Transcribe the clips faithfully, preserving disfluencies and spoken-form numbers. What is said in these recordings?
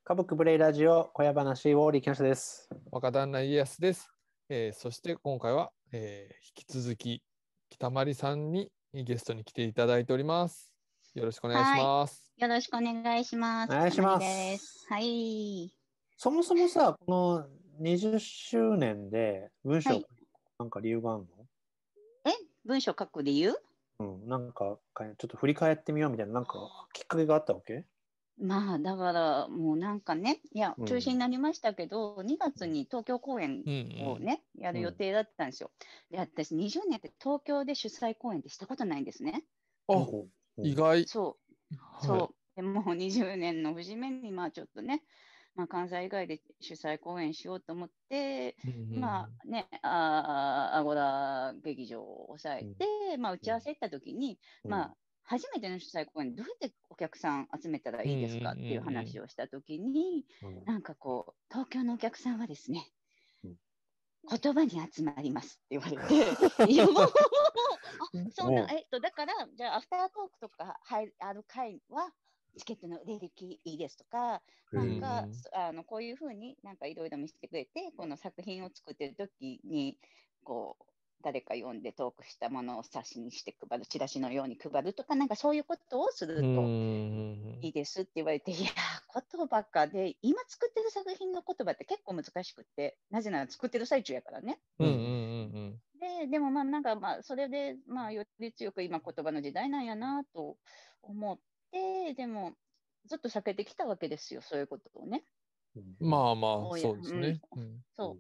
家族ブレイラジオ小屋話ウォーリー木下です。 若旦那家康です。えー、そして今回は、えー、引き続き北まりさんにゲストに来ていただいております。よろしくお願いしはい。 ます。 よろしくお願いします。 お願いしま北まりです。 す。 はい。 そもそもさ、このにじゅっしゅうねんで文章、 はい。 なんか理由があるの？ え、文章書く理由？ うん、なんかちょっと振り返ってみようみたいな、なんかきっかけがあったわけ？ まあ、だからもうなんかね、いや、 うん中止になりましたけど、にがつに東京公演うんうん。 をね、やる予定だったんですよ。で、私にじゅうねんって東京で主催公演ってしたことないんですね。 あ、 うん意外。 そう、 はい。 そう。でもうにじゅうねんの節目に、まあちょっとね、まあ、関西以外で主催公演しようと思って、 うんうんうん。 まあね、あーアゴラ劇場を抑えて、まあ打ち合わせ行った時に、 うんまあ初めての主催公演、どうやってお客さん集めたらいいですかっていう話をした時に、 うんなんかこう、東京のお客さんはですね、 うん言葉に集まりますって言われて、いやもう、あ、そうなん、えっと、だから、じゃあ、アフタートークとか入ある会は、チケットの売れ行きいいですとか、なんか、 うんあのこういうふうになんかいろいろ見せてくれて、この作品を作ってる時に、こう、誰か読んでトークしたものを冊子にして配る、チラシのように配るとか、なんかそういうことをすうるとんいいですって言われて、いやー、言葉かで、今作ってる作品の言葉って結構難しくて、なぜなら作ってる最中やからね。 うんうんうんで、でもまあなんかまあそれでまあより強く今言葉の時代なんやなと思って、でもずっと避けてきたわけですよ、そういうことをね。 うんうん。まあまあ、 おや、 そうですうん、 ね。うんそう。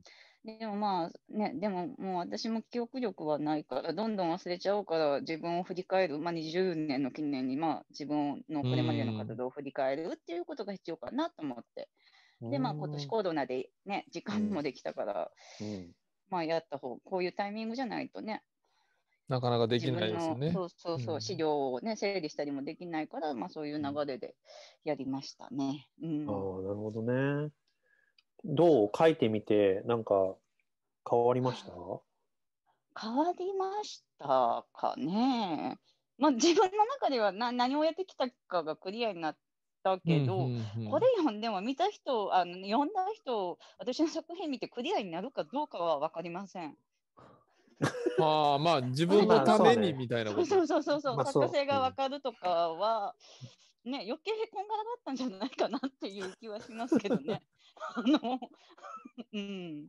でもまあね、でももう私も記憶力はないから、どんどん忘れちゃうから、自分を振り返る、まあにじゅうねんの記念に、まあ自分のうこれまでの活ん動を振り返るっていうことが必要かなと思って。 うんで、まあ今年コロナでね、時間もできたから、 うんまあやった方、こういうタイミングじゃないとね、 なかなかできない自分の、 ですね。 そうそうそう、資うん。 料をね、整理したりもできないから、まあそういう流れでやりましたね。うああ、 ん。 なるほどね。どう書いてみて、なんか変わりました？ 変わりましたかね。まあ自分の中ではな何をやってきたかがクリアになったうんうけど、これん読んでも見た人、あの読んだ人、私の作品見てクリアになるかどうかは分かりません。 うん。ああ、まあ自分のまあためにそうね。 みたいなそうこと。 そうそうそうそう、 まあ作家性そう。うんが分かるとかは、ね、余計へこんがらがったんじゃないかなっていう気はしますけどね。あの、うん、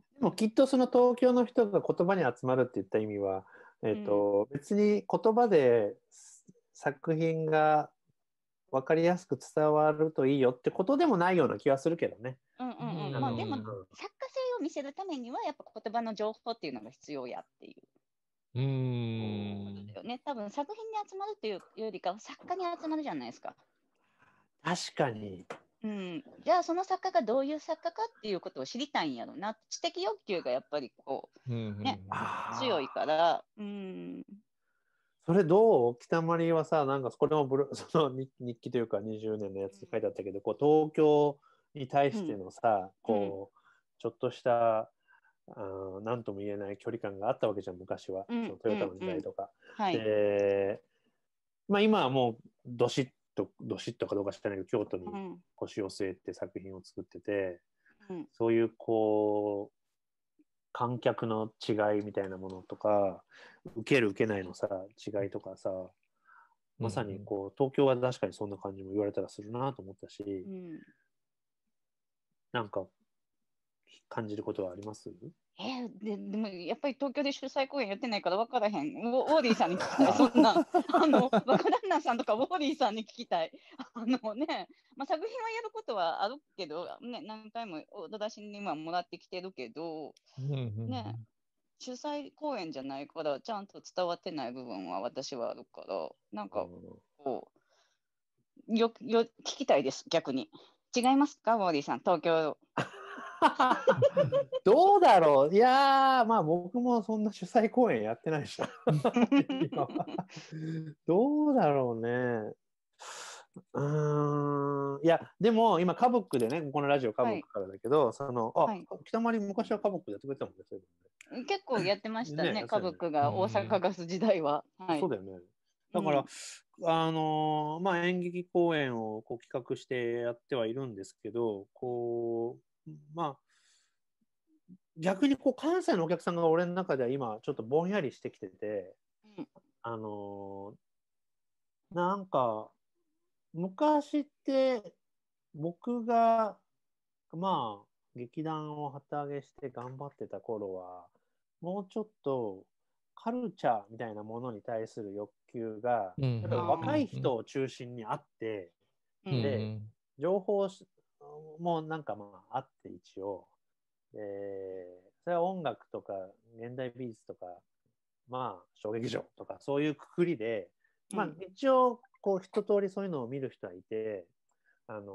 でもきっとその東京の人が言葉に集まるって言った意味は、えっうん、 と、別に言葉で作品が分かりやすく伝わるといいよってことでもないような気はするけどね。 うん、ううん、うん。まあでも、 ん作家性を見せるためには、やっぱ言葉の情報っていうのが必要やっていううことだん。 よね。多分作品に集まるっていうよりかは、作家に集まるじゃないですか。 確かに。 うん、じゃあその作家がどういう作家かっていうことを知りたいんやろな。知的欲求がやっぱりこうんうう、ね、 ん強いああ。 から、うん、 それどう？北まりはさ、なんかこれもブロその日日記というかにじゅうねんのやつに書いてあったけど、こう東京に対してうん、 のさ、 うん、 こう、ちょっとした、あなんとも言えない距離感があったわけじゃん、昔は。 うん、うん、 そのトヨタの時うん。 代とか。 はい。 で、まあ今はもうどしっと、どしっとかどうか知らないけど、京都にうん、 腰を据えて作品を作ってて、 うん、 そういうこう、観客の違いみたいなものとか、受ける受けないのさ、違いとかさ、まさにこう、東京は確かにそんな感じも言われたらするなと思ったし、 うん。 なんか感じることはあります？ えーで、でもやっぱり東京で主催公演やってないから分からへん。ウォ、ウォーリーさんに聞きたい。そんな、あの、若旦那さんとかウォーリーさんに聞きたい。あのね、まあ、作品はやることはあるけど、ね、何回もお出しにはもらってきてるけど、 うんね、主催公演じゃないから、ちゃんと伝わってない部分は私はあるから、なんか、こう、よ、よ、聞きたいです、逆に。違いますか、ウォーリーさん、東京。 どうだろう？いやー、まあ僕もそんな主催公演やってないし今はどうだろうね。うーん。いや、でも今、カブックでね、このラジオカブはい、 ックからだけど、その、あ、 はい。 北まり昔はカブックでやってくれてたもんね、そういう結構やってましのね。 たね、 ね、 家そうよね。 族が大阪ガス時代は。はい。 そうだよね。 だから、うん、あのー、まあ演劇公演をこう企画してやってはいるんですけど、こう、まあ、逆にこう関西のお客さんが俺の中では今ちょっとぼんやりしてきてて、うん、あのー、なんか昔って僕がまあ劇団を旗揚げして頑張ってた頃はもうちょっとカルチャーみたいなものに対する欲求が、うん、やっぱり若い人を中心にあって、うん、で情報もなんかまああって一応でそれは音楽とか現代美術とかまあ小劇場とかそういうくくりで、まあ一応こう一通りそういうのを見る人はいて、あのー、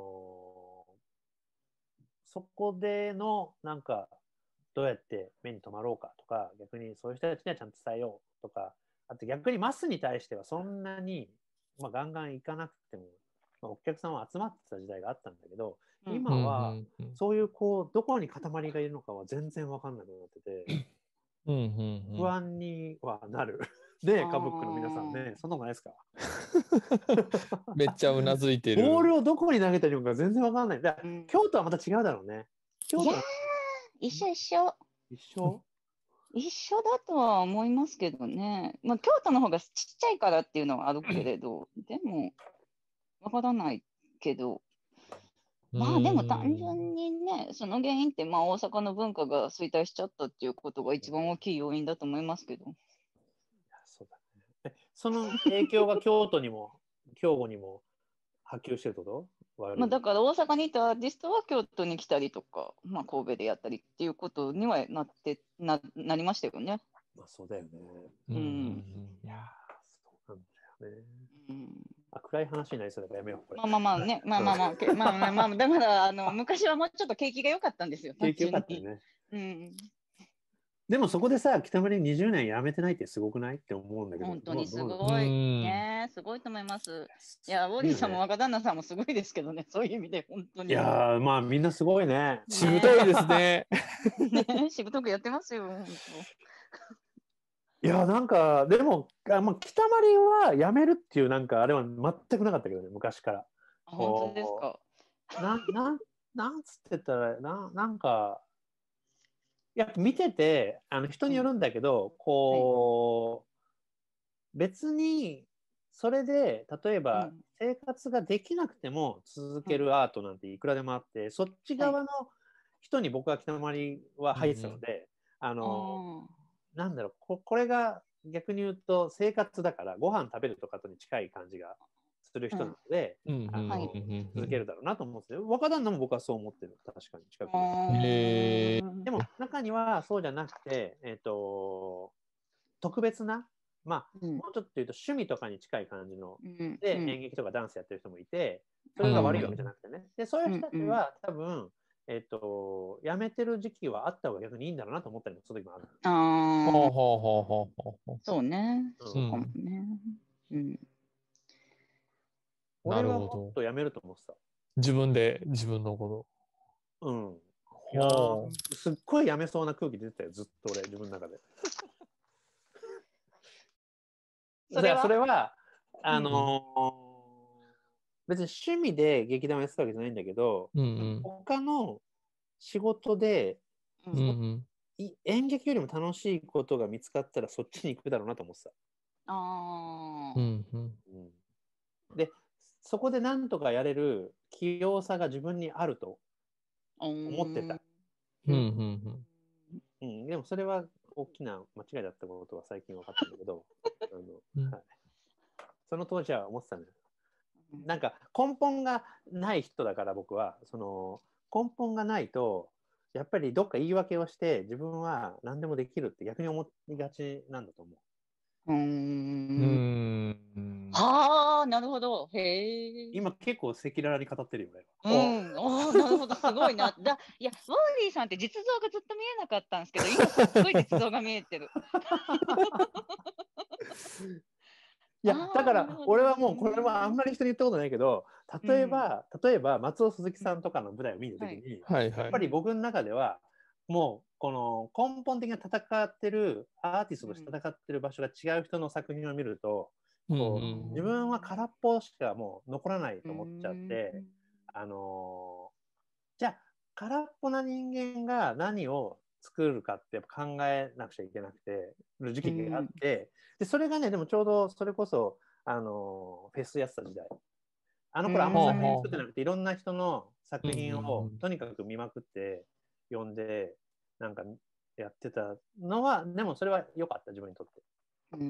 そこでのなんかどうやって目に留まろうかとか、逆にそういう人たちにはちゃんと伝えようとか、あと逆にマスに対してはそんなに、まあ、ガンガン行かなくても、まあ、お客さんは集まってた時代があったんだけど、今はそういうこうどこに塊がいるのかは全然分かんなくなってて、うんうんうん、不安にはなる。で、カブックの皆さんね、そんなことないですか？ めっちゃうなずいてる。 ボールをどこに投げたらいいのか全然分かんない。だから、うん、京都はまた違うだろうね。京都いやー、一緒一緒。 一緒一緒だとは思いますけどね。まあ、京都の方がちっちゃいからっていうのはあるけれど、でも、わからないけど、まあでも単純にね、その原因って、まあ大阪の文化が衰退しちゃったっていうことが一番大きい要因だと思いますけど。いや、そうだね。その影響が京都にも、兵庫にも波及してるってこと？ まあだから大阪にいたアーティストは京都に来たりとか、まあ、神戸でやったりっていうことにはなってな、なりましたよね。 まあそうだよね。 うん。 いやそうなんだよね。うんあ暗い話になりそうだからやめよう。これまあまあまあね、まあまあまあ、まあまあまあ、だからあの昔はもうちょっと景気が良かったんですよ。 景気良かったよね。 うん。 でもそこでさ、北村にじゅうねん辞めてないってすごくないって思うんだけど。 本当にすごい。ね、すごいと思います。いや、ウォーリーさんも若旦那さんもすごいですけどね、そういう意味で本当に。 いやまあみんなすごいね。 しぶといですね。 ね、しぶとくやってますよ、本当。 いやなんかでもあ、まあ、北まりはやめるっていうなんかあれは全くなかったけどね昔から。 本当ですか。ななんなんつってたらななんかやっぱ見ててあの人によるんだけど、うん、こう、はい、別にそれで例えば生活ができなくても続けるアートなんていくらでもあって、うん、そっち側の人に僕は北まりは入ってたので、うん、あの。なんだろう こ, これが逆に言うと生活だからご飯食べるとかとに近い感じがする人なので、続けるだろうなと思うんですよ。若旦那も僕はそう思ってる。確かに近くで。でも中にはそうじゃなくて、えー、と特別な、まあ、うん、もうちょっと言うと趣味とかに近い感じの、うん、で演劇とかダンスやってる人もいて、それが悪いわけじゃなくてね。でそういう人たちは多分えっと、辞めてる時期はあった方が逆にいいんだろうなと思ったりもする時もある。 ああ。ほうほうほうほうほう。そうね。うん、そうかもね。うん。 俺はもっと辞めると思ってた。 自分で、自分のこと。 うん。いやすっごい辞めそうな空気出てたよ、ずっと俺、自分の中で。それは、それはあのーうん別に趣味で劇団をやってたわけじゃないんだけど、うんうん、他の仕事で、うんうん、演劇よりも楽しいことが見つかったらそっちに行くだろうなと思ってた。あ、うんうん、でそこで何とかやれる器用さが自分にあると思ってた。うんうんうん、でもそれは大きな間違いだったことは最近分かったんだけどあの、はい、その当時は思ってたんだよ。なんか根本がない人だから僕はその根本がないとやっぱりどっか言い訳をして自分は何でもできるって逆に思いがちなんだと思う。うーん。はあ、なるほど。へえ。 今結構赤裸々に語ってるよね。 うん。ああ、なるほど、すごいな。だいや、ウォーリーさんって実像がずっと見えなかったんですけど、今すっごい実像が見えてる。 いやだから俺はもうこれはあんまり人に言ったことないけど、例えば、うん、例えば松尾鈴木さんとかの舞台を見るときに、はいはい、やっぱり僕の中ではもうこの根本的な戦ってるアーティストとして戦ってる場所が違う人の作品を見るとうんこうんう自分は空っぽしかもう残らないと思っちゃって、あのーじゃあ空っぽな人間が何を作るかってやっぱ考えなくちゃいけなくてる時期があって、でそれがねでもちょうどそれこそ、あのーフェスやってた時代、あの頃あんま作品作ってなくていろんな人の作品をとにかく見まくって読んでなんかやってたのはでもそれは良かった自分にとって。 うん。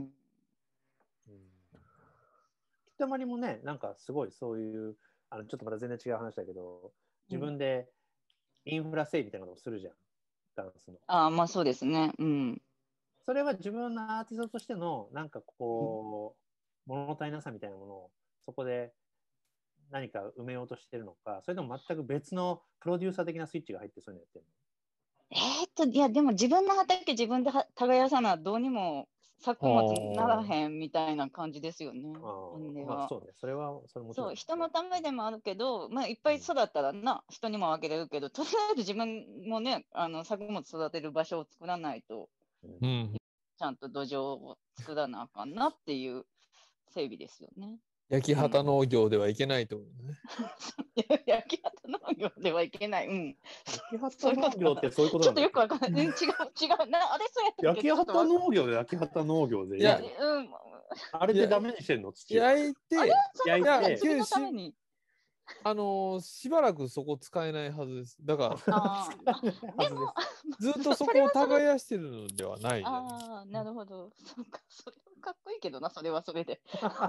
きたまりもねなんかすごいそういうあのちょっとまた全然違う話だけど自分でインフラ整備みたいなことをするじゃんダンスの。 ああまあそうですね。うん。 それは自分のアーティストとしてのなんかこう、うん、物足りなさみたいなものをそこで何か埋めようとしてるのか、それとも全く別のプロデューサー的なスイッチが入ってそういうのやってるえーっといやでも自分の畑自分では耕さなどうにも作物ならへんみたいな感じですよね。 の。ああ、まあそうね。それはそれもちろん、 そう人のためでもあるけど、まあ、いっぱい育ったらな、うん、人にもあげれるけど、とりあえず自分もねあの作物育てる場所を作らないと、うん、ちゃんと土壌を作らなあかんなっていう整備ですよね。 焼き畑農業ではいけないと思うね。 焼き畑農業ではいけない。うん。 焼き畑農業ってそういうことなんだ。 ちょっとよくわかんない。違う違うな。あれそうやったっけ。 焼き畑農業で焼き畑農業でいい。いや、うん。あれってダメにしてんの土。 焼いて焼いて次のために。 あのー、しばらくそこ使えないはずです。だからあでもずっとそこを耕してるのではない。 ああ、なるほど。そうか、それはかっこいいけどな、それはそれで。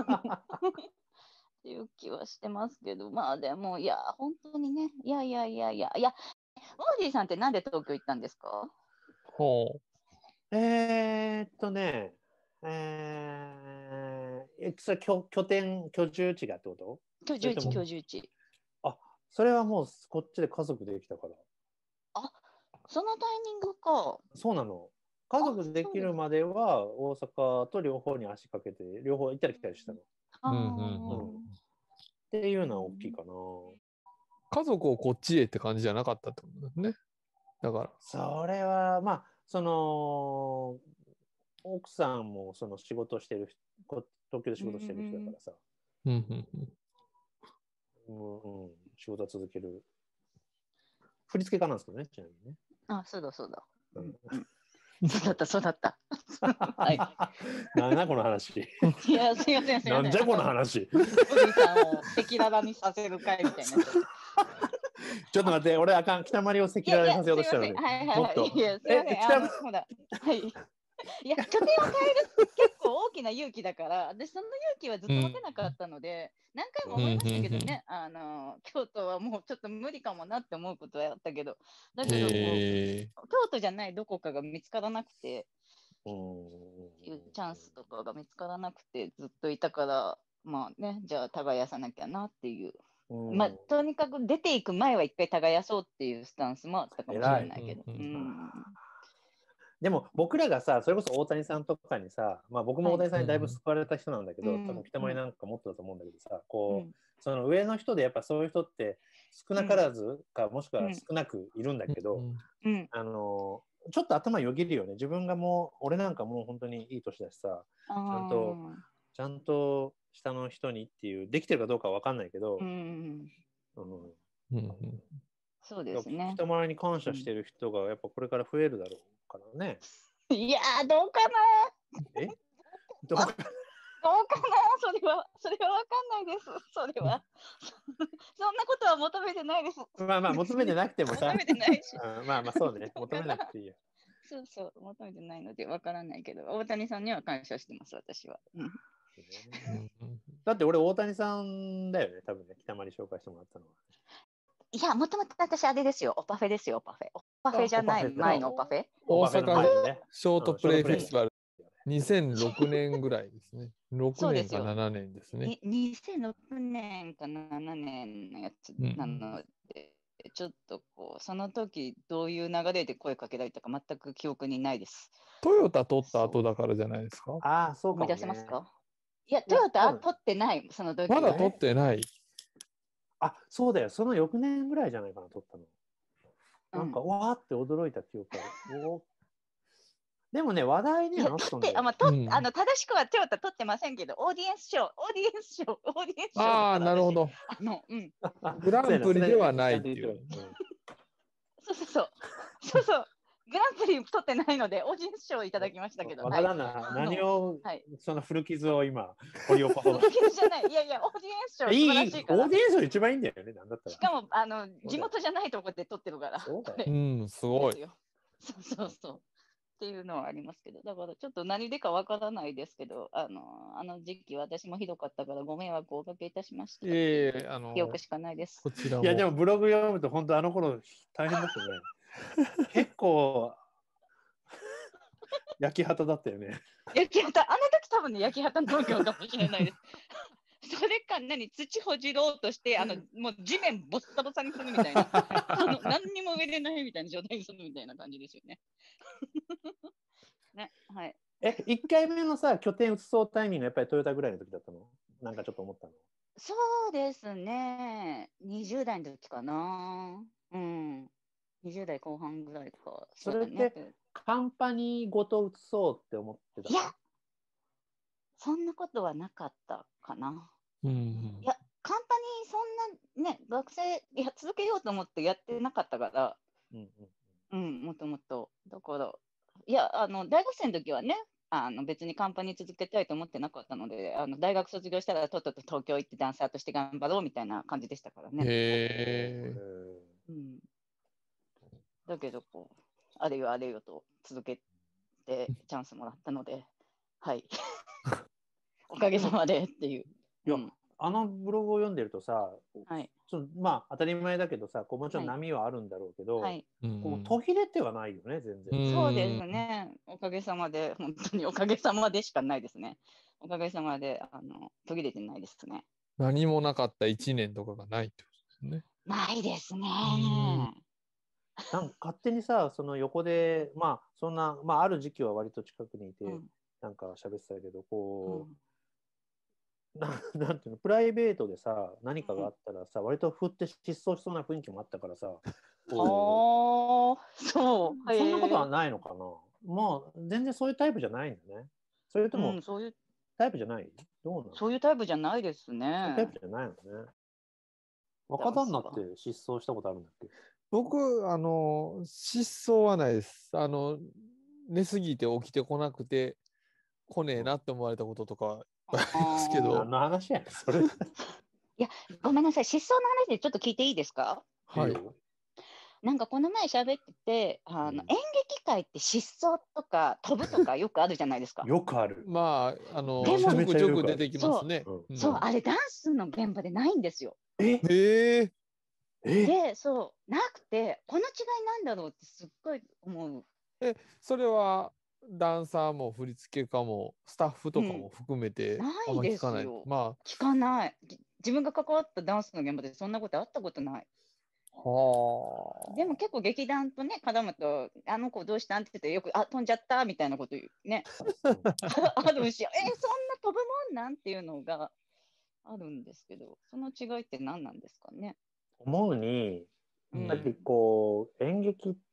っていう気はしてますけど、まあでも、いや、本当にね、いやいやいやいや、いや、オーディさんってなんで東京行ったんですか？ ほう。えー、っとね、えー、それ拠拠点、居住地がってこと？ 居住地、居住地。 あ、それはもうこっちで家族できたから。 あ、そのタイミングか。 そうなの。家族できるまでは大阪と両方に足かけて、両方行ったり来たりしたの。 うんうんうん、 っていうのは大きいかな。 家族をこっちへって感じじゃなかったってことですね。だから。 それは、まあ、その、奥さんもその仕事してる、東京で仕事してる人だからさ。 うんうんうん。 うんうん、仕事は続ける。振り付け家なんですけどね、ちなみにね。 あ、そうだそうだ。うんうん、そうだった、そうだった。はい。 なんだこの話。 いや、すいません、すいません。 なんじゃこの話。 おじさんを赤裸々にさせる会みたいな。ちょっと待って、俺あかん、北まりを赤裸々にさせようとしたのに。 はいはいはい。いや、すいません。あの、ほら。はい。いや、拠点を変えるって結構大きな勇気だから、私その勇気はずっと持てなかったので、うん、何回も思いましたけどね、うん、あの京都はもうちょっと無理かもなって思うことはあったけど、だけどこう京都じゃないどこかが見つからなくて、いうチャンスとかが見つからなくてずっといたから、まあね、じゃあ耕さなきゃなっていう。まあ、とにかく出ていく前は一回耕そうっていうスタンスもあったかもしれないけど。 でも僕らがさ、それこそ大谷さんとかにさ、まあ、僕も大谷さんにだいぶ救われた人なんだけど、はい、多分北森なんかもっとだと思うんだけどさ、こう、うん、その上の人でやっぱそういう人って少なからずか、もしくは少なくいるんだけど、うん、あのちょっと頭よぎるよね。自分がもう俺なんかもう本当にいい年だしさ、ちゃんとちゃんと下の人にっていうできてるかどうかは分かんないけど、うんうん、そうですね。 人前に感謝してる人がやっぱこれから増えるだろうからね。 いやーどうかな。 え？どうかな。 どうかな。それはそれはわかんないです。それはそんなことは求めてないです。 まあまあ求めてなくてもさ。 求めてないし。 まあまあそうね。求めなくていいよ。 そうそう求めてないのでわからないけど、大谷さんには感謝してます私は。うん、 だって俺大谷さんだよね多分ね、北まり紹介してもらったのは。 いや、もともと私あれですよ、オパフェですよ、オパフェ。オパフェじゃない前のオパフェ。 大阪ショートプレイフェスティバルにせんろくねんぐらいですね。ろくねんかななねんですね。 にせんろくねんかななねんのやつなので、うん、ちょっとこう、その時どういう流れで声かけられたか全く記憶にないです。 トヨタ取った後だからじゃないですか。 ああ、そうかも、ね。 思い出せますか？いや、トヨタ取ってない、その時。 まだ取ってない。 あ、そうだよ。その翌年ぐらいじゃないかな、取ったの。なんか、うん、わーって驚いた記憶ある。 でもね、話題にいや、 はなっ取って、あ、 たんだよ。 まあ、と、 うんあの、正しくは手は取ってませんけど、オーディエンス賞、オーディエンス賞、オーディエンス賞だああ、 から私、 なるほど。 あの、うん、 グランプリではないっていう。 そうやなそれちゃんと言ってるそうそうそう、そうそう、グランプリ取ってないので、オーディエンス賞をいただきましたけど、はい。 若旦那、 あ何の、 をはい。 その古傷を今掘り起こそう古傷じゃない、いやいや、オーディエンス賞素晴いい、いいらしいからオーディ。エンスが一番いいんだよね、なんだったら。 しかも、あの、 よ地元じゃないところで撮ってるから。 そうだよこれうん、すごい。 ですよ。そうそうそう。っていうのはありますけど、だからちょっと何でかわからないですけど、あの、あの時期私もひどかったからご迷惑をおかけいたしましたいっていうえいえ、あの記憶、しかないです。 こちらいや、でも。 もブログ読むと本当あの頃大変だったね。結構焼き畑だったよね。 焼き畑、あの時多分ね、焼き畑農業かもしれないです。それか何、土ほじろうとして、あの、もう地面ボッサボサにするみたいな、あの何にも植えれないみたいな状態にするみたいな感じですよね。ね、はい。 え、いっかいめのさ、拠点移そうタイミングがやっぱりトヨタぐらいの時だったの？なんかちょっと思ったの。 そうですね。にじゅう代の時かな。うん。にじゅう代後半ぐらいか。 それっうだね。 てカンパニーごと移そうって思ってたの？ いや、そんなことはなかったかな。 うんいや、カンパニーそんなね、学生いや続けようと思ってやってなかったから、 うんうん、もともと。だから、いや、あの、大学生の時はね、あの別にカンパニー続けたいと思ってなかったので、あの大学卒業したらとっとと東京行ってダンサーとして頑張ろうみたいな感じでしたからうん。 ね。 へへえ。 ーうん、だけどこう、あれよあれよと続けてチャンスもらったので、はい。おかげさまでっていう。 いや、 うん、 あのブログを読んでるとさ、 はい。 そのまあ当たり前だけどさ、こうもちろんはい波はあるんだろうけど、 はい。 こう途切れてはないよね、全然。 うんそうですね。おかげさまで、本当におかげさまでしかないですね。おかげさまで、あの、途切れてないですね。 何もなかったいちねんとかがないってことですね。 ないですね。 なんか勝手にさ、その横で、まあそんな、まあある時期は割と近くにいて、 うんなんか喋ってたけど、 うこんう、ななんていうの、プライベートでさ、何かがあったらさ、割と振って失踪しそうな雰囲気もあったからさ、こはあ、そう。 う、そんなことはへえ。 ないのかな。まあ全然そういうタイプじゃないんだね。それともうん、そういう、 タイプじゃない？どうなの？ そういうタイプじゃないですそういうタイね。 プじゃないのね。若旦那って失踪したことあるんだっけ？ 僕、あの、失踪はないです。あの、寝すぎて起きてこなくて、来ねえなって思われたこととかありますけど、 何の話やねん、それ。 いや、ごめんなさい。失踪の話でちょっと聞いていいですか？ はいい。 いよなんかこの前喋ってて、あの、 うん演劇界って失踪とか飛ぶとかよくあるじゃないですか。 よくある。 まあ、あの、 でもちょくちょく出てきますね。 そううんそう、あれダンスの現場でないんですよ。 えへえ。 えで、そう、なくて、この違いなんだろうってすっごい思う。 え、それはダンサーも振付家もスタッフとかも含めてなあんいでま聞かない。 すよ。 ま聞かない。じ自分が関わったダンスの現場でそんなことあったことない。 あ、はでも結構劇団とね、絡むと、あの子どうしたんって言ってよく、あ、飛んじゃったみたいなこと言うね。あるし、え、そんな飛ぶもんなんていうのがあるんですけど、その違いって何なんですかね。 思うに、 うやっぱりん。 こう、演劇って、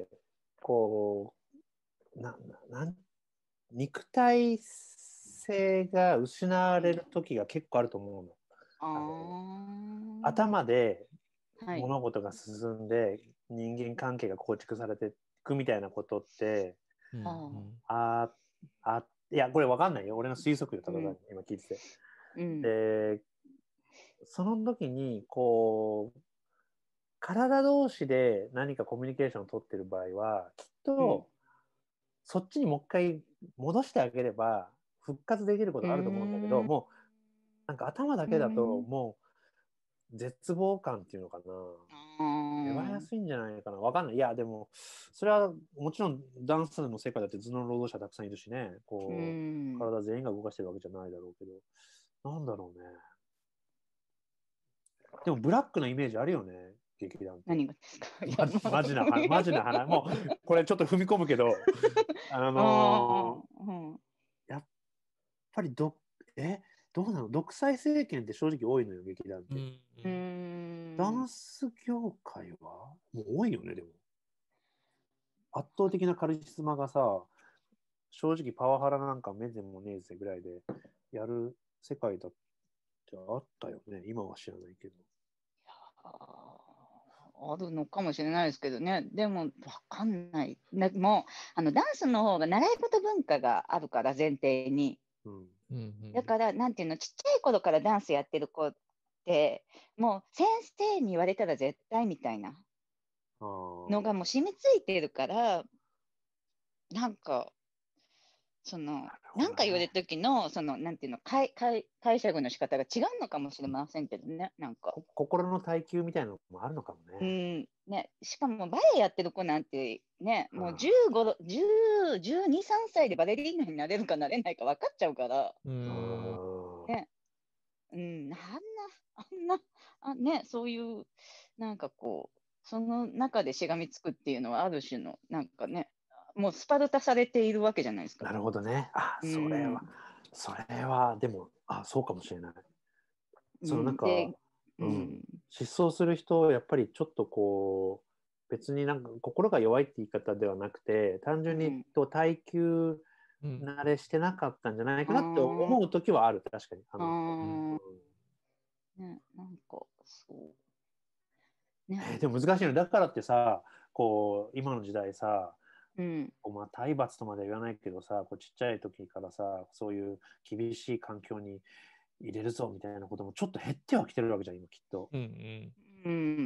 こう、な、ななん、肉体性が失われる時が結構あると思うの。 ああのー。 頭ではい。 物事が進んで人間関係が構築されていくみたいなことって、 うんあああ、いや、これわかんないよ。俺の推測よ、ただ単に今聞いてて。 うん。 で、その時に、こう、体同士で何かコミュニケーションを取ってる場合は、きっと、そっちにもう一回戻してあげれば、復活できることあると思うんだけど、 うんもう、なんか頭だけだと、もう、絶望感っていうのかな。芽生えやすいんじゃないかな。わかんない。いや、でも、それはもちろんダンスの世界だって頭脳労働者たくさんいるしね、こうう、 ん。 体全員が動かしてるわけじゃないだろうけど、なんだろうね。でも、ブラックなイメージあるよね、劇団って。 何がですか？ マジマジな話、マジな話。もう、これちょっと踏み込むけど、あのあーうんーやっぱりど、え、どうなの？独裁政権って正直多いのよ、劇団って。 うんうーん。 ダンス業界はもう多いよね、でも。圧倒的なカリスマがさ、 正直パワハラなんか目でもねえぜぐらいでやる世界だってあったよね。今は知らないけど。 あるのかもしれないですけどね。でも、わかんない。なもう、あの、ダンスの方が習い事文化があるから、前提に。 うんうんうんだから、なんていうの、ちっちゃい頃からダンスやってる子って、もう先生に言われたら絶対みたいなあーのがもう染みついてるから、なんか、その、なんか言われた時の、その、なんていうの、解解解釈の仕方が違うのかもしれませんけどね、なんか。 こ心の耐久みたいなのもあるのかもうね。 ん、ね、しかもバレエやってる子なんてね、もううんじゅうご、じゅう、じゅうに、さんさいでバレリーナになれるかなれないか分かっちゃうから、 うーんあーね、うん、あんな、あんな、あね、そういう、なんかこう、その中でしがみつくっていうのは、ある種の、なんかね、もうスパルタされているわけじゃないですか。 なるほどね。あ、 うんそれは、それは、でも、あ、そうかもしれない。そのなんうん、で、 か、 ううん、 ん、 失踪する人、やっぱりちょっとこう、別になんか心が弱いって言い方ではなくて、単純にうん、 と耐久うん慣れしてなかったんじゃないかなってあ思う時はある、確かに。ああ、 の、 ああ、 うんね、なんか、そう、ね、 えーでも難しいの。だからってさ、こう、今の時代さ、 うん、 こうまあ、体罰とまでは言わないけどさ、こうちっちゃい時からさ、そういう厳しい環境に入れるぞみたいなこともちょっと減ってはきてるわけじゃん、今きっと。 うんうんうん、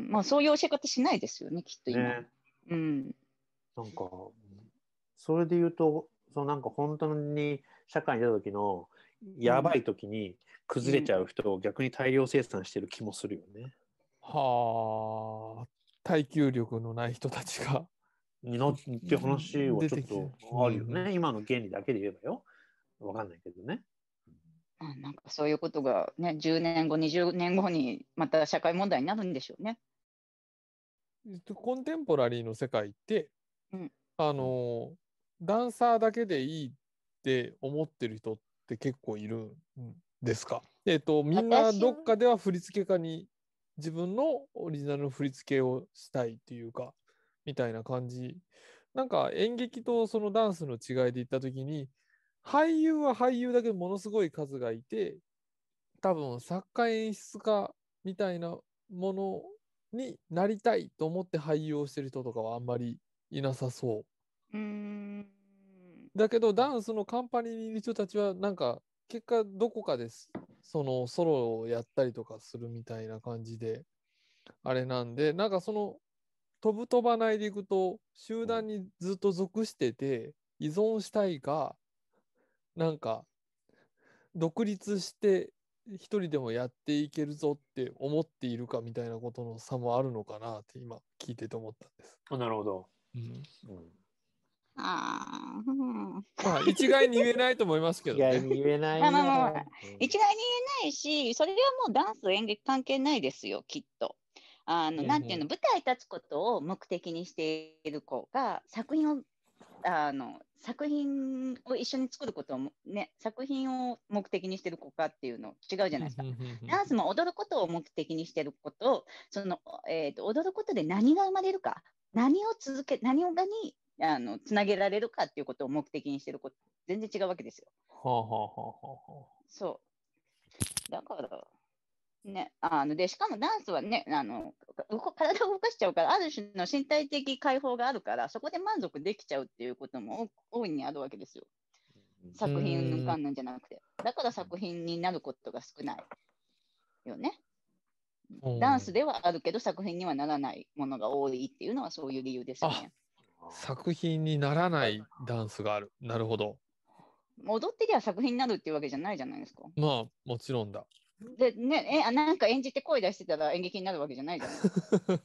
まあそういう教え方しないですよね、きっと今。 ね。 うん、 なんか、それで言うと、そのなんか本当に社会に出た時のやばい時に崩れちゃう人を逆に大量生産してる気もするよね。 はあ、耐久力のない人たちがになっていう話はちょっ出てきてとあるよね。 うんうん今の原理だけで言えばよ。わかんないけどね。 あ、なんかそういうことがね、じゅうねんご、にじゅうねんごにまた社会問題になるんでしょうね。 えっとコンテンポラリーの世界ってうん、 あのダンサーだけでいいって思ってる人って結構いるんですか？えっとみんな私は、 どっかでは振付家に自分のオリジナルの振り付けをしたいっていうかみたいな感じ。なんか演劇とそのダンスの違いで言った時に俳優は俳優だけものすごい数がいて多分作家演出家みたいなものになりたいと思って俳優をしてる人とかはあんまりいなさそうーん、 だけどダンスのカンパニーにいる人たちはなんか結果どこかですそのソロをやったりとかするみたいな感じであれなんでなんかその飛ぶ飛ばないでいくと集団にずっと属してて依存したいかなんか独立して一人でもやっていけるぞって思っているかみたいなことの差もあるのかなって今聞いてて思ったんです。 あなるほど。 うん、 うんあー、うんまあ一概に言えないと思いますけ意どね。 外に言えないまあよ。 まあまあまあ、 うん一概に言えないし、それはもうダンス、演劇関係ないですよ、きっと。あの、 うんなんていうの、舞台立つことを目的にしている子が、作品を、あの、作品を一緒に作ることをも、ね、作品を目的にしている子かっていうの違うじゃないですか。ダンスも踊ることを目的にしていることを、その、えーと、踊ることで何が生まれるか、何を続け、何をがに、あの、つなげられるかっていうことを目的にしていること、全然違うわけですよ。 はあはあはあはあ。 そう。だから、ね、あのでしかもダンスはねあの、うこ体を動かしちゃうから、ある種の身体的解放があるから、そこで満足できちゃうっていうことも大いにあるわけですよ。作品云々かんなんじゃなくて。だから作品になることが少ないよね。 うんダンスではあるけど、作品にはならないものが多いっていうのはそういう理由ですよね。 作品にならないダンスがある。なるほど。 踊ってりゃ作品になるっていうわけじゃないじゃないですか。 まあもちろんだ。 でね、えあなんか演じて声出してたら演劇になるわけじゃないじゃないですか。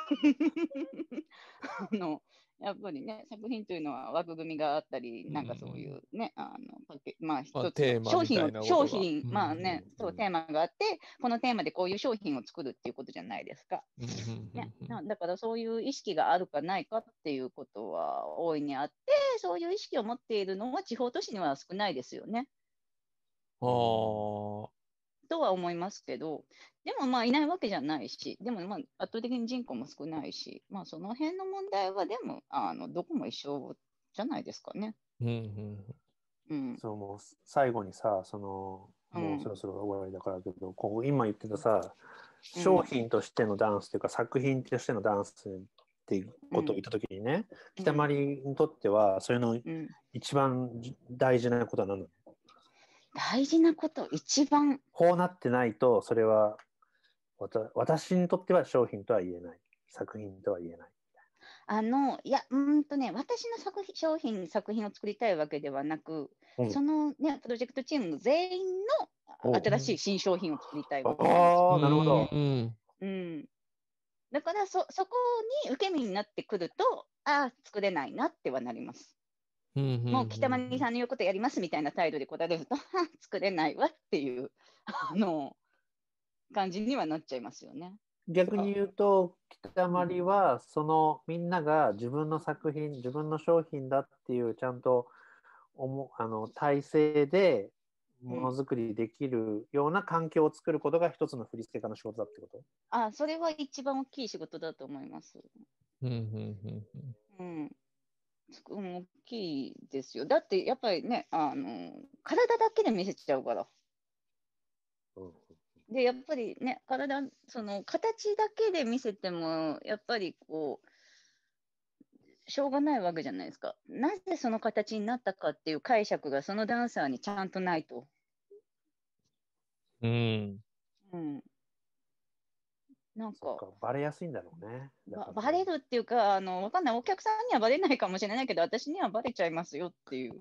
あのやっぱりね、作品というのは枠組みがあったり、なんかそういうね、あのパッケまあ、一まあつテーマみの商品を、 たいなことが商品、まあね、 うんそう、テーマがあって、このテーマでこういう商品を作るっていうことじゃないですか。 うんうんうんね、 うんなだからそういう意識があるかないかっていうことは大いにあって、そういう意識を持っているのは地方都市には少ないですよね。 あーとは思いますけど、でもまあいないわけじゃないし、でもまあ圧倒的に人口も少ないし、まあその辺の問題はでもあのどこも一緒じゃないですかね。 うんうんうんそうもう最後にさ、そのもうそろそろ終わりだからけど、こう今言ってたさ、商品としてのダンスというか、作品としてのダンスっていうことを言ったときにね、北まりにとってはそれのうん一番大事なことは何なの？ 大事なこと、一番。 こうなってないと、それはわた私にとっては商品とは言えない。作品とは言えない。 あの、いや、うーんとね、私の作品、商品、作品を作りたいわけではなく、 うんそのね、プロジェクトチームの全員の新しい新商品を作りたいわけなんですあよ。 あ、なるほど。 うんうん。だからそ、そこに受け身になってくると、ああ、作れないなってはなります。 うんうんもう北間さんの言うことやりますみたいな態度で来られると、はあ作れないわっていうあの感じにはなっちゃいますよね。 逆に言うと、北まりは、そのみんなが自分の作品、自分の商品だっていう、ちゃんとおもあの体制でものづくりできるような環境を作ることが一つの振付家の仕事だってこと？ あ、それは一番大きい仕事だと思います。 うんうんうんうん。うん、大きいですよ。だってやっぱりね、あの体だけで見せちゃうから。 うんで、やっぱりね、体、その形だけで見せても、やっぱりこう、しょうがないわけじゃないですか。なぜその形になったかっていう解釈がそのダンサーにちゃんとないと。 うんうん。なんか、 そっか、バレやすいんだろうね。だからばバレるっていうか、あの、わかんない。お客さんにはバレないかもしれないけど、私にはバレちゃいますよっていう。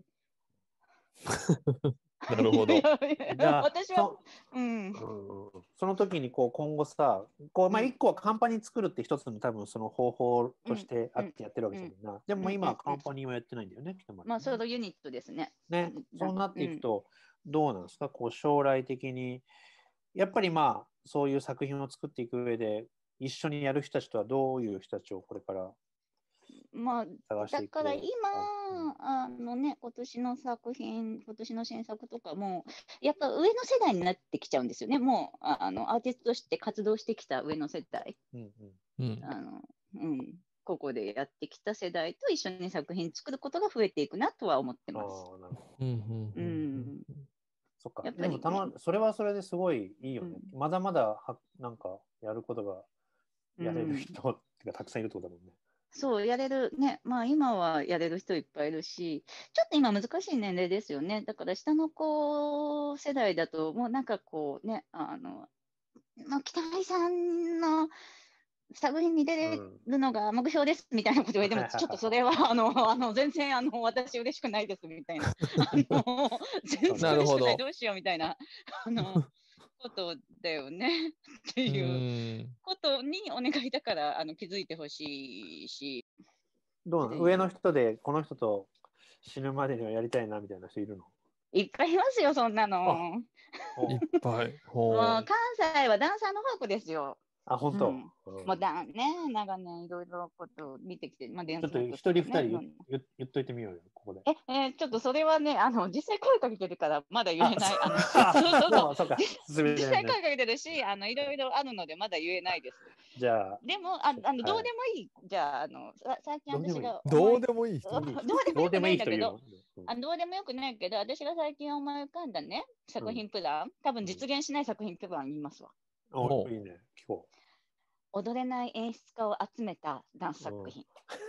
なるほど。 いやいやじゃあ私は、 そうん。 うんうんその時にこう今後さ、こうまあうん一個はカンパニー作るって一つの多分その方法としてあってやってるわけじゃんみんな。でも今はカンパニーはやってないんだよね、北まりまあ、そのユニットですね。 ね。 うんそうなっていくとどうなんですか、こう将来的に。やっぱりまあそういう作品を作っていく上で一緒にやる人たちとはどういう人たちをこれからまあ、 探していく？ だから今、 うんあのね、今年の作品、今年の新作とかも、やっぱ上の世代になってきちゃうんですよね。もう、ああのアーティストとして活動してきた上の世代、 うんうんあのうん、ここでやってきた世代と一緒に作品作ることが増えていくなとは思ってうん、あます。 あ、なるほど。 うんうんううんん、 そっか。 やっぱりねでもたま、それはそれですごいいいよね。 うまだまだはなんかやることがやれるうん人ってかたくさんいるってことだもんね。 そう、やれる、ね、まあ今はやれる人いっぱいいるし、ちょっと今難しい年齢ですよね。だから下の子世代だと、もうなんかこうね、あの、まあ、北井さんの作品に出れうん。 るのが目標ですみたいなこと言われても、 はいはいはいちょっとそれは、あの、あの全然あの私嬉しくないですみたいな、あの全然なるほど嬉しくない、どうしようみたいな、あの、ことだよねってういうんことにお願いだから、あの気づいてほしいし。 どうなの、上の人でこの人と死ぬまでにはやりたいなみたいな人いるの？ いっぱいいますよ、そんなの。 いっぱい。ほもうう。 関西はダンサーの宝庫ですよ。 あ、本当。 うんうんもうだね、長年いろいろことを見てきて、まあ、ダンちょっとスの一人二人ね言言言っといてみようよ、ここで。 え、えーちょっとそれはね、あの実際声かけてるからまだ言えない。あのあそうそうそうもうそうか。進め実てないね。 際声かけてるし、あのいろいろあるのでまだ言えないです。 じゃあ、 でも、ああのはいどうでもいい、じゃあ、あのさ最近どうでもいい私がど思いうでもいい人。 どうでもどうでもいいよくないんだけど、 人言うの？うんあどうでもよくないけど、私が最近思い浮かんだね、作品プラン、多分実現しない作品プラン言いますわ。 おいいね、聞こ踊れない演出家を集めたダンス作品。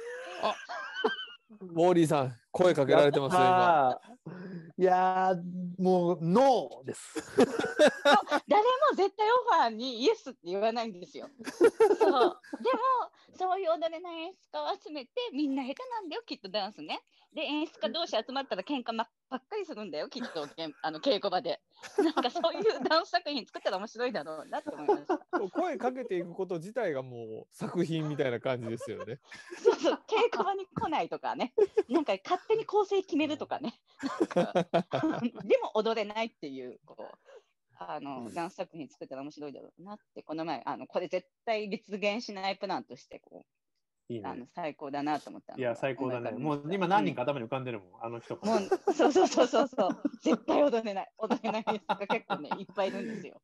ウォーリーさん、声かう。 けられてますよ、今。 やったーいやー、もう、ノーです。 誰も絶対オファーにイエスって言わないんですよ。そう。でも、そういう踊れない演出家を集めて、みんな下手なんだよ、きっとダンスね。で、演出家同士集まったら喧嘩ばっかりするんだよ、きっと、けんあの稽古場で。なんかそういうダンス作品作ったら面白いだろうなって思いました。 声かけていくこと自体がもう作品みたいな感じですよね。 そうそう、稽古場に来ないとかね。なんか勝手に構成決めるとかね。なんかでも踊れないっていう、こう。あのダンス作品作ったら面白いだろうなって、この前、あのこれ絶対実現しないプランとしてこう、 いいねあの。最高だなと思ったのがいや、最高だね。 思い浮かびましたもう今何人か頭に浮かんでるもん、あの人かもうそうそうそうそうそう、絶対踊れない、踊れない人が結構ね、いっぱいいるんですよ。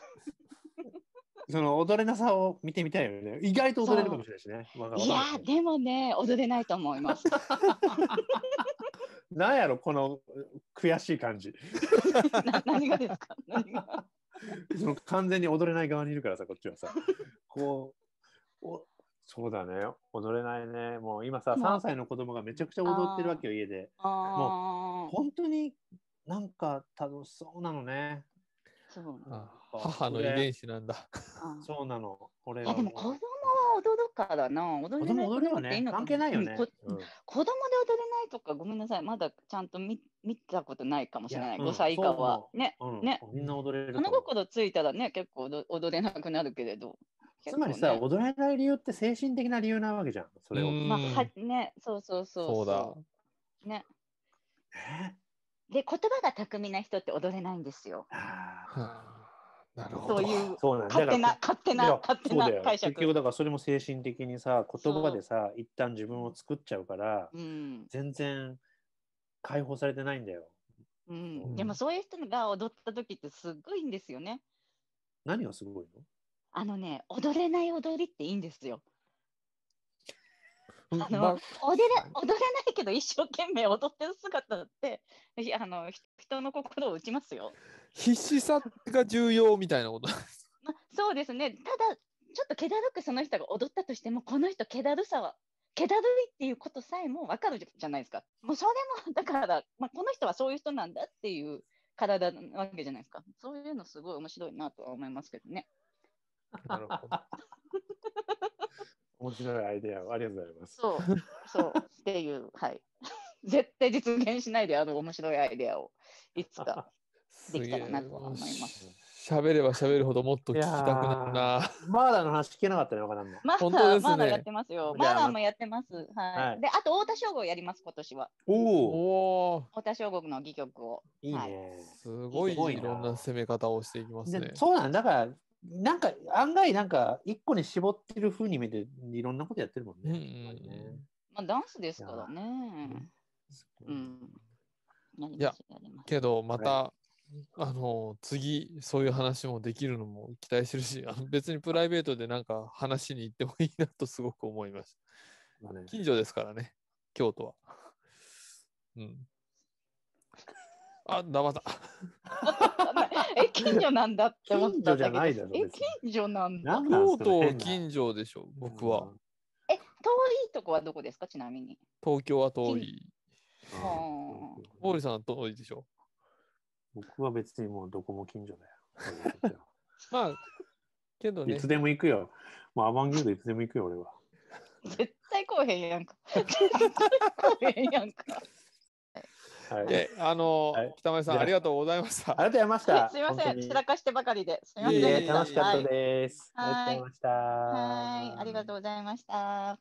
その踊れなさを見てみたいよね。意外と踊れるかもしれないしね。わかいやわかんないー、でもね、踊れないと思います。 なんやろこの悔しい感じ。 な何がですか何がその完全に踊れない側にいるからさ、こっちはさ。こう、おそうだね、踊れないね。もう今さ、 もうさんさいの子供がめちゃくちゃ踊ってるわけよ、家で。 ああ、 本当になんか楽しそうなのね。 そう。 あ母の遺伝子なんだ。 あそうなの。俺いがやでも子供は踊るからな。踊子れない子供踊るよね。 供っていいのかな。 関係ないよね。 うんこうん子供で踊れないとか、ごめんなさい。まだちゃんと見見たことないかもしれない。 いやうんごさい以下は。 そうね。 うんね。 みんな踊れると物思う。 心ついたらね、結構踊踊れなくなるけれど。 つまりさ、 結構ね、 踊れない理由って精神的な理由なわけじゃん。それを。 うんまあ、はね、そうそうそうそうだ。 そう。ね。 えで、言葉が巧みな人って踊れないんですよ。 あはあなるほど。 そういうそうなんだ勝手なだからい勝手なや勝手そうだよな解釈。 結局だからそれも精神的にさ、言葉でさ、一旦自分を作っちゃうから、 うん全然解放されてないんだよ。 うん、 うんでもそういう人が踊った時ってすっごいいいんですよね。 何がすごいの？ あのね、踊れない踊りっていいんですよ。 うんあのま踊れ踊れないけど一生懸命踊ってる姿っていやあのひ人の心を打ちますよ。 必死さが重要みたいなこと。 ま、そうですね。ただちょっと気だるくその人が踊ったとしても、この人気だるさは気だるいっていうことさえも分かるじゃないですか。もうそれもだから、まあ、この人はそういう人なんだっていう体なわけじゃないですか。そういうのすごい面白いなとは思いますけどね。 なるほど。 面白いアイデアをありがとうございます。 そうそうっていう、はい絶対実現しないである面白いアイデアをいつかすできたげえ。 らなとはもう思います。 し喋れば喋るほどもっと聞いきたくなるやな。 ーマーダーの話聞けなかったね、わからんの。 ま本当ですねだまだやってますよ。 じゃあまだもやってます。はい。 はいで、あと、太田省吾やります、今年は。 おお、 おお、 太田省吾の戯曲を。 いいはいね。 すごいすごいないろんな攻め方をしていきますねで。そうなんだから、なんか案外なんか一個に絞ってる風に見ていろんなことやってるもんね。 うんうんやっぱりねまあ、ダンスですからね。 ううんん。やりいやます、やります。 けどまた、あの次そういう話もできるのも期待してるし、あの別にプライベートでなんか話に行ってもいいなとすごく思いました。 まあね近所ですからね、京都は。うん。あ、黙った。 え、近所なんだって思ったんだけど。 近所じゃないだろえ、 別に近所なんだ。 なんなん京都すかね変な近所でしょ、僕は。 え、遠いとこはどこですか、ちなみに。 東京は遠い。 うんは毛利さんは遠いでしょ。 僕は別にもうどこも近所だよ。 まあ、けどねいつ、でも行くよ。もうアバンギルドいつでも行くよ、俺は。 絶対来おへんやんか。絶対来おへんやんか。 はい、 えあの、 はい北前さん、 じゃあありがとうございました。 ありがとうございました。 すいません、 本当に散らかしてばかりで。すいまいいえ、 せんでした。 楽しかったはいです。 はいありがとうございました。 はい、ありがとうございました。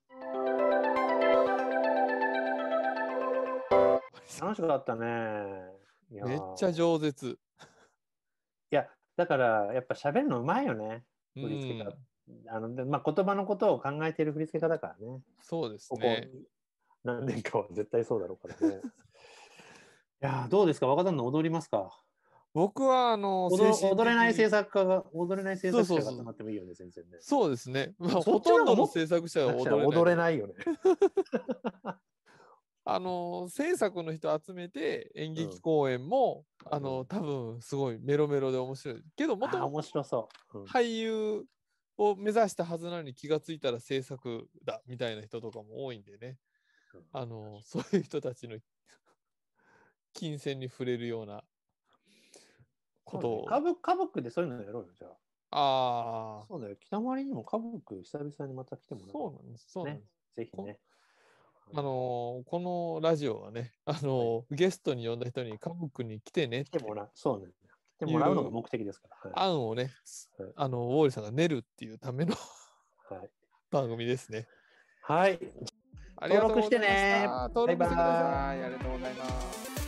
楽しかったね。いやーめっちゃ饒舌。 いや、だからやっぱ喋るのうまいよね。 う振り付け方ん、 あのでまあ、言葉のことを考えている振り付け方だからね。 そうですここね。 何年かは絶対そうだろうからね。いやーどうですか若旦那踊りますか僕は、あの、 踊精神的踊れない制に作家が、踊れない制作者そうそうそうが集まってもいいよね、全然ね。 そうですね。まあ、 そほとんどのっちの方がもっ制作者は踊れない。 踊れないよね。 あの制作の人集めて演劇公演も、 うんあの多分すごいメロメロで面白いけどもとあー面もと白そう。うん俳優を目指したはずなのに気がついたら制作だみたいな人とかも多いんでね、 うんあのそういう人たちの金銭に触れるようなことを、 歌舞歌舞伎でそういうのやろうよ、じゃあ。 ああそうだよ、北回りにも歌舞伎久々にまた来てもらそうなんですそうなんです、 ね、ぜひね。 あのこのラジオはね、あのゲストに呼んだ人に歌舞伎に来てねって来てもらう、そうなんだよ。来てもらうのが目的ですから。はい案をね、 はいあのウォーリーさんが練るっていうためのはい。 番組ですね。 はい。 ありがとうございました。 登録してね登録してください。 バイバーイありがとうございます。